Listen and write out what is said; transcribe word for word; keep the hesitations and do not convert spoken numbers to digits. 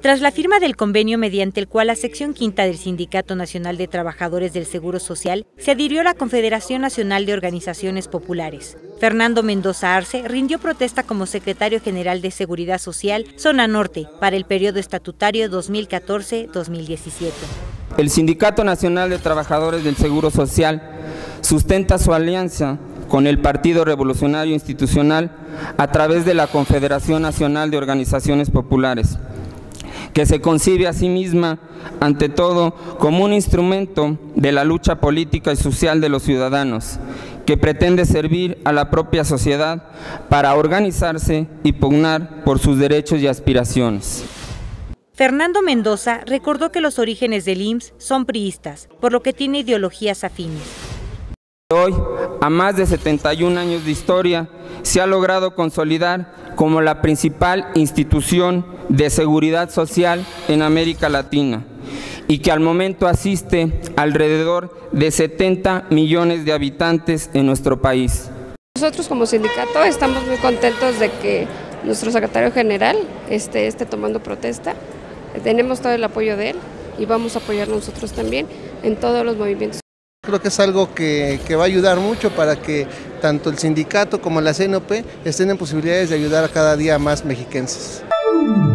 Tras la firma del convenio mediante el cual la sección quinta del Sindicato Nacional de Trabajadores del Seguro Social se adhirió a la Confederación Nacional de Organizaciones Populares, Fernando Mendoza Arce rindió protesta como secretario general de Seguridad Social, Zona Norte, para el periodo estatutario dos mil catorce a dos mil diecisiete. El Sindicato Nacional de Trabajadores del Seguro Social sustenta su alianza con el Partido Revolucionario Institucional a través de la Confederación Nacional de Organizaciones Populares, que se concibe a sí misma, ante todo, como un instrumento de la lucha política y social de los ciudadanos, que pretende servir a la propia sociedad para organizarse y pugnar por sus derechos y aspiraciones. Fernando Mendoza recordó que los orígenes del I M S S son priistas, por lo que tiene ideologías afines. Hoy, a más de setenta y un años de historia, se ha logrado consolidar como la principal institución de seguridad social en América Latina y que al momento asiste alrededor de setenta millones de habitantes en nuestro país. Nosotros como sindicato estamos muy contentos de que nuestro secretario general esté, esté tomando protesta. Tenemos todo el apoyo de él y vamos a apoyar nosotros también en todos los movimientos. Creo que es algo que, que va a ayudar mucho para que tanto el sindicato como la C N O P estén en posibilidades de ayudar a cada día más mexiquenses.